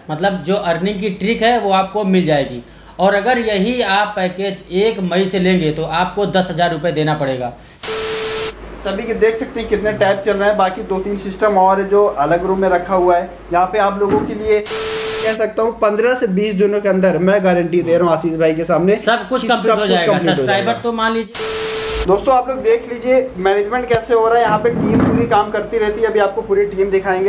मतलब जो अर्निंग की ट्रिक है वो आपको मिल जाएगी। और अगर यही आप पैकेज 1 मई से लेंगे तो आपको 10,000 रुपये देना पड़ेगा। सभी के देख सकते हैं कितने टैब चल रहे हैं। बाकी 2-3 सिस्टम और जो अलग रूम में रखा हुआ है। यहाँ पे आप लोगों के लिए कह सकता हूँ 15 से 20 दिनों के अंदर मैं गारंटी दे रहा हूँ आशीष भाई के सामने सब कुछ कंप्लीट हो जाएगा। सब्सक्राइबर तो मान लीजिए दोस्तों, आप लोग देख लीजिए मैनेजमेंट कैसे हो रहा है। यहाँ पे टीम पूरी काम करती रहती है। अभी आपको पूरी टीम दिखाएंगे।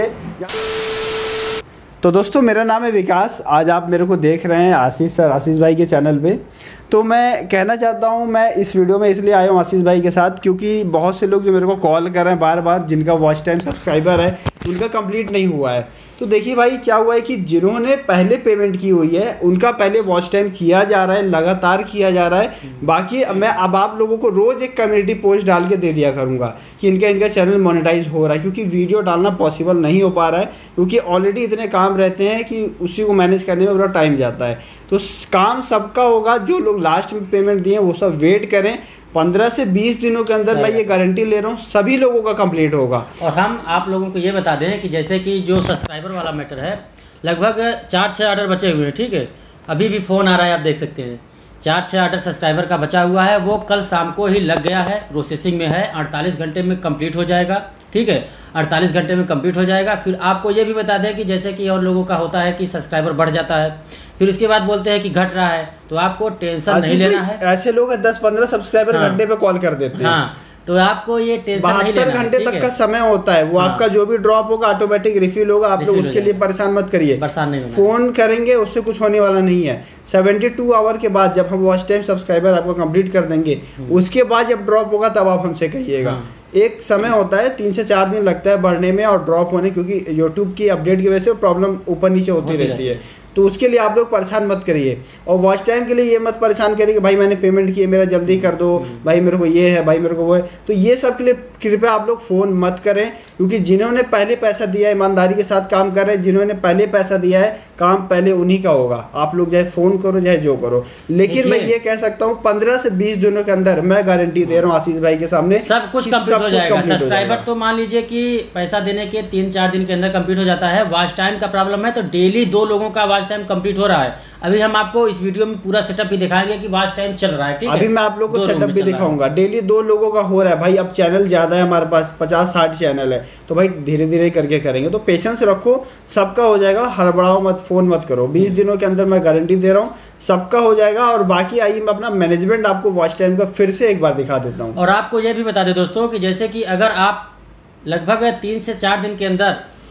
तो दोस्तों, मेरा नाम है विकास। आज आप मेरे को देख रहे हैं आशीष भाई के चैनल पे। तो मैं कहना चाहता हूँ, मैं इस वीडियो में इसलिए आया हूँ आशीष भाई के साथ क्योंकि बहुत से लोग जो मेरे को कॉल कर रहे हैं बार बार, जिनका वॉच टाइम सब्सक्राइबर है उनका कंप्लीट नहीं हुआ है। तो देखिए भाई, क्या हुआ है कि जिन्होंने पहले पेमेंट की हुई है उनका पहले वॉच टाइम किया जा रहा है, लगातार किया जा रहा है। बाकी मैं अब आप लोगों को रोज़ एक कम्युनिटी पोस्ट डाल के दे दिया करूँगा कि इनका चैनल मोनेटाइज हो रहा है, क्योंकि वीडियो डालना पॉसिबल नहीं हो पा रहा है क्योंकि ऑलरेडी इतने काम रहते हैं कि उसी को मैनेज करने में पूरा टाइम जाता है। तो काम सबका होगा। जो लोग लास्ट में पेमेंट दिए वो सब वेट करें। 15 से 20 दिनों के अंदर मैं ये गारंटी ले रहा हूँ सभी लोगों का कंप्लीट होगा। और हम आप लोगों को ये बता दें कि जैसे कि जो सब्सक्राइबर वाला मैटर है, लगभग 4-6 ऑर्डर बचे हुए हैं। ठीक है, अभी भी फ़ोन आ रहा है, आप देख सकते हैं। 4-6 ऑर्डर सब्सक्राइबर का बचा हुआ है, वो कल शाम को ही लग गया है, प्रोसेसिंग में है। 48 घंटे में कंप्लीट हो जाएगा। ठीक है, 48 घंटे में कंप्लीट हो जाएगा। फिर आपको ये भी बता दें कि जैसे कि और लोगों का होता है कि सब्सक्राइबर बढ़ जाता है, फिर उसके बाद बोलते हैं कि घट रहा है, तो आपको टेंशन नहीं लेना है। ऐसे लोग 10-15 सब्सक्राइबर घंटे पे कॉल कर देते हैं। हाँ, तो आपको ये टेंशन नहीं लेना है। 72 घंटे तक का समय होता है। वो आपका जो भी ड्रॉप होगा ऑटोमेटिक रिफिल होगा। आप लोग उसके लिए परेशान मत करिए, परेशान नहीं होना। फोन करेंगे उससे कुछ होने वाला नहीं है। 72 आवर के बाद जब हम वॉच टाइम सब्सक्राइबर आपको कंप्लीट कर देंगे, उसके बाद जब ड्रॉप होगा तब आप हमसे कहिएगा। एक समय होता है, 3 से 4 दिन लगता है बढ़ने में और ड्रॉप होने, क्योंकि यूट्यूब की अपडेट की वजह से प्रॉब्लम ऊपर नीचे होती रहती है। तो उसके लिए आप लोग परेशान मत करिए। और वॉच टाइम के लिए ये मत परेशान करिए कि भाई मैंने पेमेंट की है, मेरा जल्दी कर दो, भाई मेरे को ये है, भाई मेरे को वो है। तो ये सब के लिए कृपया आप लोग फ़ोन मत करें, क्योंकि जिन्होंने पहले पैसा दिया है ईमानदारी के साथ काम कर रहे हैं, जिन्होंने पहले पैसा दिया है काम पहले उन्हीं का होगा। आप लोग चाहे फ़ोन करो चाहे जो करो, लेकिन मैं ये कह सकता हूँ 15 से 20 दिनों के अंदर मैं गारंटी दे रहा हूँ आशीष भाई के सामने सब कुछ कंप्लीट हो जाएगा। सब्सक्राइबर तो मान लीजिए कि पैसा देने के 3-4 दिन के अंदर कंप्लीट हो जाता है। वॉच टाइम का प्रॉब्लम है तो डेली 2 लोगों का वॉच टाइम कंप्लीट हो रहा है। अभी हम आपको इस वीडियो में पूरा सेटअप भी दिखाएंगे कि वॉच टाइम चल रहा है। ठीक है, अभी मैं आप लोगों को सेटअप भी दिखाऊंगा। डेली 2 लोगों का हो रहा है भाई। अब चैनल ज्यादा है हमारे पास, 50-60 चैनल है, तो भाई धीरे धीरे करके करेंगे। तो पेशेंस रखो, सबका हो जाएगा। हड़बड़ाओ मत, फोन मत करो। 20 दिनों के अंदर मैं गारंटी दे रहा हूँ सबका हो जाएगा। और बाकी आइए मैं अपना मैनेजमेंट आपको वॉच टाइम का फिर से एक बार दिखा देता हूँ। और आपको यह भी बता दें दोस्तों कि जैसे कि अगर आप लगभग 3 से 4 दिन के अंदर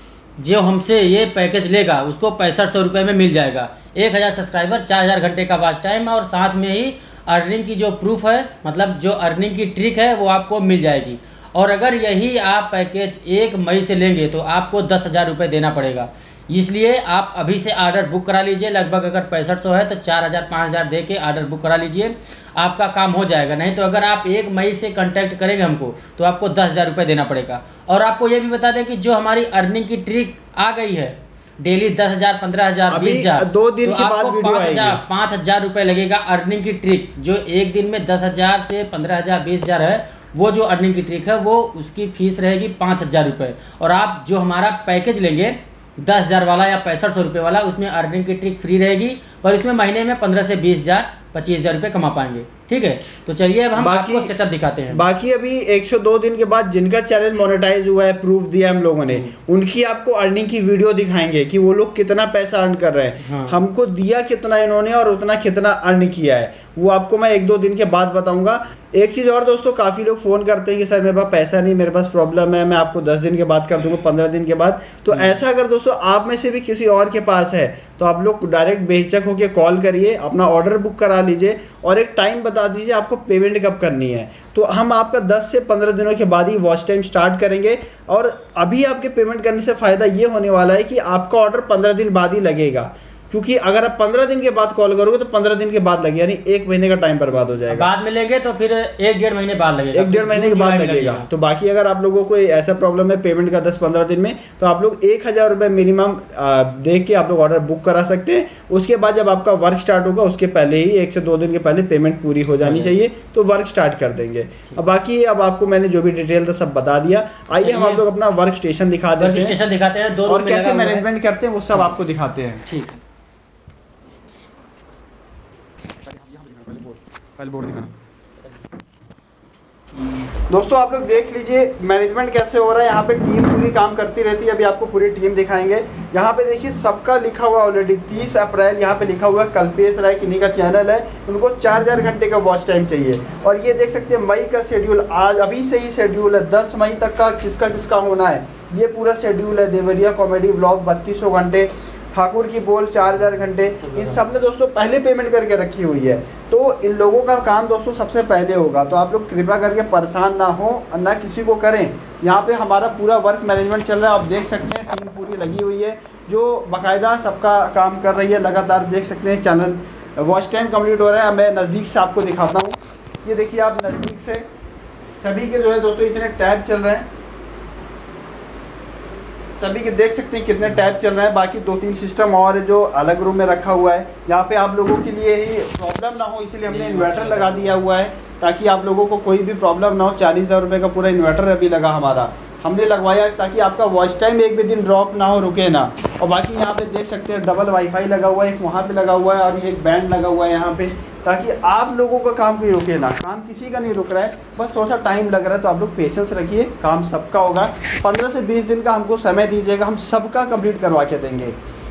जो हमसे ये पैकेज लेगा उसको 6500 रुपये में मिल जाएगा। 1000 सब्सक्राइबर, 4000 घंटे का वॉच टाइम और साथ में ही अर्निंग की जो प्रूफ है, मतलब जो अर्निंग की ट्रिक है वो आपको मिल जाएगी। और अगर यही आप पैकेज 1 मई से लेंगे तो आपको 10,000 रुपये देना पड़ेगा। इसलिए आप अभी से ऑर्डर बुक करा लीजिए। लगभग अगर 6500 है तो 4000-5000 दे के ऑर्डर बुक करा लीजिए, आपका काम हो जाएगा। नहीं तो अगर आप 1 मई से कांटेक्ट करेंगे हमको तो आपको 10,000 रुपये देना पड़ेगा। और आपको ये भी बता दें कि जो हमारी अर्निंग की ट्रिक आ गई है, डेली 10,000, 15,000, 20,000, 2 दिन तो के बाद आपको 5,000 रुपये लगेगा अर्निंग की ट्रिक। जो एक दिन में 10,000 से 15,000, 20,000 है, वो जो अर्निंग की ट्रिक है वो उसकी फीस रहेगी 5,000 रुपये। और आप जो हमारा पैकेज लेंगे 10,000 वाला या 6500 रुपये वाला, उसमें अर्निंग की ट्रिक फ्री रहेगी, पर इसमें महीने में 15 से 20,000, 25,000 रुपये कमा पाएंगे। ठीक है, तो चलिए अब हम आपको सेटअप दिखाते हैं। बाकी अभी 102 दिन के बाद जिनका चैनल मोनेटाइज हुआ है, प्रूफ दिया हम लोगों ने, उनकी आपको अर्निंग की वीडियो दिखाएंगे कि वो लोग कितना पैसा अर्न कर रहे हैं। हाँ। हमको दिया कितना इन्होंने और उतना कितना अर्न किया है, वो आपको मैं 1-2 दिन के बाद बताऊंगा। एक चीज़ और दोस्तों, काफ़ी लोग फ़ोन करते हैं कि सर मेरे पास पैसा नहीं, मेरे पास प्रॉब्लम है, मैं आपको 10 दिन के बाद कर दूंगा, 15 दिन के बाद। तो ऐसा अगर दोस्तों आप में से भी किसी और के पास है तो आप लोग डायरेक्ट बेहिचक होकर कॉल करिए, अपना ऑर्डर बुक करा लीजिए और एक टाइम बता दीजिए आपको पेमेंट कब करनी है। तो हम आपका 10 से 15 दिनों के बाद ही वॉच टाइम स्टार्ट करेंगे। और अभी आपके पेमेंट करने से फ़ायदा ये होने वाला है कि आपका ऑर्डर 15 दिन बाद ही लगेगा, क्योंकि अगर आप 15 दिन के बाद कॉल करोगे तो 15 दिन के बाद लगेगा, यानी 1 महीने का टाइम बर्बाद हो जाएगा। बाद में लेंगे तो फिर 1-1.5 महीने बाद लगेगा, 1-1.5 महीने के बाद लगेगा। तो बाकी अगर आप लोगों को ऐसा प्रॉब्लम है पेमेंट का 10-15 दिन में, तो आप लोग 1000 रुपये मिनिमम देख के आप लोग ऑर्डर बुक करा सकते हैं। उसके बाद जब आपका वर्क स्टार्ट होगा उसके पहले ही 1 से 2 दिन के पहले पेमेंट पूरी हो जानी चाहिए, तो वर्क स्टार्ट कर देंगे। अब बाकी अब आपको मैंने जो भी डिटेल था सब बता दिया। आइए हम आप लोग अपना वर्क स्टेशन दिखाते हैं और कैसे मैनेजमेंट करते हैं वो सब आपको दिखाते हैं। ठीक है, पहले बोर्ड दिखाना। दोस्तों आप लोग देख लीजिए मैनेजमेंट कैसे हो रहा है। यहाँ पे टीम पूरी काम करती रहती है। अभी आपको पूरी टीम दिखाएंगे। यहाँ पे देखिए सबका लिखा हुआ ऑलरेडी 30 अप्रैल यहाँ पे लिखा हुआ है। कल्पेश राय किन्हीं का चैनल है, उनको 4000 घंटे का वॉच टाइम चाहिए। और ये देख सकते हैं मई का शेड्यूल, आज अभी से ही शेड्यूल है 10 मई तक का किसका होना है, ये पूरा शेड्यूल है। देवरिया कॉमेडी व्लॉग 3200 घंटे, ठाकुर की बोल 4000 घंटे, इन सब ने दोस्तों पहले पेमेंट करके रखी हुई है। तो इन लोगों का काम दोस्तों सबसे पहले होगा। तो आप लोग कृपया करके परेशान ना हो, ना किसी को करें। यहाँ पे हमारा पूरा वर्क मैनेजमेंट चल रहा है। आप देख सकते हैं टीम पूरी लगी हुई है जो बाकायदा सबका काम कर रही है लगातार। देख सकते हैं चैनल वॉच टाइम कंप्लीट हो रहा है। मैं नज़दीक से आपको दिखाता हूँ। ये देखिए आप नज़दीक से सभी के जो है दोस्तों इतने टैब चल रहे हैं, सभी के देख सकते हैं कितने टैब चल रहे हैं। बाकी 2-3 सिस्टम और जो अलग रूम में रखा हुआ है। यहाँ पे आप लोगों के लिए ही प्रॉब्लम ना हो इसलिए हमने इन्वर्टर लगा दिया हुआ है, ताकि आप लोगों को कोई भी प्रॉब्लम ना हो। 40,000 रुपये का पूरा इन्वर्टर अभी लगा हमारा, हमने लगवाया ताकि आपका वॉच टाइम एक भी दिन ड्रॉप ना हो, रुके ना। और बाकी यहाँ पे देख सकते हैं डबल वाईफाई लगा हुआ है, एक वहाँ पे लगा हुआ है और ये एक बैंड लगा हुआ है यहाँ पे, ताकि आप लोगों का काम कोई रुके ना। काम किसी का नहीं रुक रहा है, बस थोड़ा सा टाइम लग रहा है। तो आप लोग पेशेंस रखिए, काम सबका होगा। 15 से 20 दिन का हमको समय दीजिएगा, हम सबका कंप्लीट करवा के देंगे।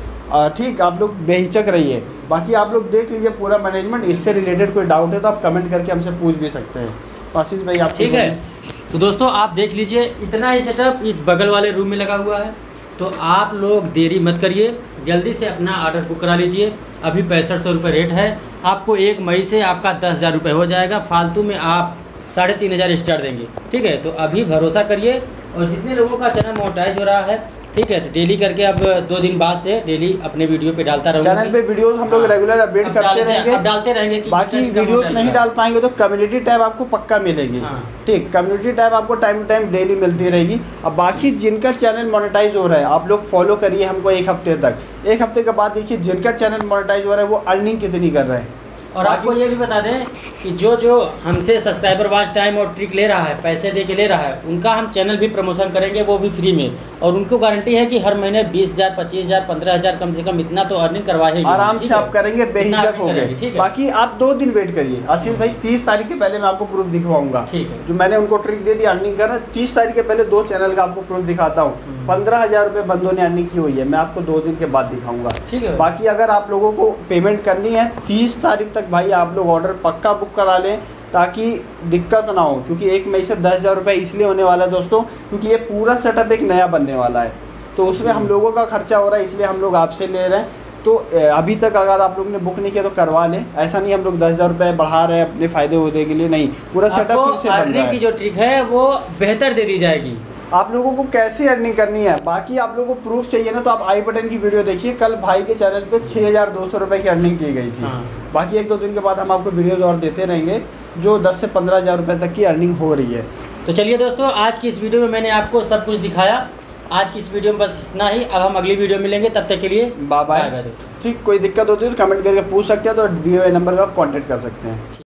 ठीक, आप लोग बेहिचक रहिए। बाकी आप लोग देख लीजिए पूरा मैनेजमेंट। इससे रिलेटेड कोई डाउट है तो आप कमेंट करके हमसे पूछ भी सकते हैं। आशीष भाई आप ठीक है। तो दोस्तों आप देख लीजिए इतना ही सेटअप इस बगल वाले रूम में लगा हुआ है। तो आप लोग देरी मत करिए, जल्दी से अपना ऑर्डर बुक करा लीजिए। अभी 6500 रुपये रेट है। आपको 1 मई से आपका 10,000 रुपये हो जाएगा। फालतू में आप 3500 एक्स्ट्रा देंगे। ठीक है, तो अभी भरोसा करिए। और जितने लोगों का चैनल मोनेटाइज हो रहा है, ठीक है, तो डेली करके अब 2 दिन बाद से डेली अपने वीडियो पे डालता रहूँगा। चैनल पे वीडियोस हम लोग रेगुलर अपडेट करते रहेंगे। अब डालते रहेंगे कि बाकी वीडियोस नहीं डाल पाएंगे तो कम्युनिटी टैब आपको पक्का मिलेगी। ठीक, कम्युनिटी टैब आपको टाइम टू टाइम डेली मिलती रहेगी। अब बाकी जिनका चैनल मोनेटाइज हो रहा है आप लोग फॉलो करिए हमको 1 हफ्ते तक। 1 हफ्ते के बाद देखिए जिनका चैनल मोनेटाइज हो रहा है वो अर्निंग कितनी कर रहे हैं। और आपको ये भी बता दें कि जो हमसे सब्सक्राइबर वॉच टाइम और ट्रिक ले रहा है, पैसे दे के ले रहा है, उनका हम चैनल भी प्रमोशन करेंगे, वो भी फ्री में। और उनको गारंटी है कि हर महीने 20,000, 25,000, 15,000 कम से कम इतना तो अर्निंग करवाएंगे, आराम से आप करेंगे, बेहिचक हो गए। बाकी आप 2 दिन वेट करिए। आशीष भाई 30 तारीख के पहले मैं आपको प्रूफ दिखवाऊंगा। जो मैंने उनको ट्रिक दे दी अर्निंग करना, 30 तारीख के पहले 2 चैनल का आपको प्रूफ दिखाता हूँ। 15,000 रुपये बंदों ने अर्निंग की हुई है, मैं आपको 2 दिन के बाद दिखाऊंगा। ठीक है। बाकी अगर आप लोगों को पेमेंट करनी है 30 तारीख तक भाई आप लोग ऑर्डर पक्का बुक करा लें, ताकि दिक्कत ना हो। क्योंकि 1 मई से 10,000 रुपये इसलिए होने वाला है दोस्तों, क्योंकि ये पूरा सेटअप एक नया बनने वाला है। तो उसमें हम लोगों का खर्चा हो रहा है, इसलिए हम लोग आपसे ले रहे हैं। तो अभी तक अगर आप लोग ने बुक नहीं किया तो करवा लें। ऐसा नहीं हम लोग 10,000 रुपये बढ़ा रहे हैं अपने फ़ायदे होने के लिए, नहीं, पूरा सेटअप फिर से बन रहा है। की जो ट्रिक है वो बेहतर दे दी जाएगी। आप लोगों को कैसे अर्निंग करनी है। बाकी आप लोगों को प्रूफ चाहिए ना, तो आप आई बटन की वीडियो देखिए। कल भाई के चैनल पे 6,200 रुपये की अर्निंग की गई थी। बाकी 1-2 दिन के बाद हम आपको वीडियोज़ और देते रहेंगे जो 10 से 15,000 रुपये तक की अर्निंग हो रही है। तो चलिए दोस्तों, आज की इस वीडियो में मैंने आपको सब कुछ दिखाया। आज की इस वीडियो में बस इतना ही। अब हम अगली वीडियो मिलेंगे, तब तक के लिए बाय बाय दोस्तों। ठीक, कोई दिक्कत होती है तो कमेंट करके पूछ सकते हैं, तो दिए हुए नंबर पर आप कॉन्टेक्ट कर सकते हैं।